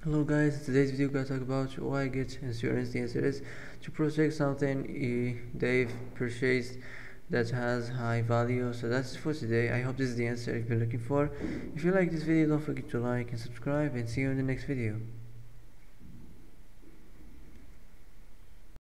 Hello guys, in today's video we're gonna talk about why I get insurance. The answer is to protect something they've purchased that has high value. So that's it for today. I hope this is the answer you've been looking for. If you like this video, don't forget to like and subscribe, and see you in the next video.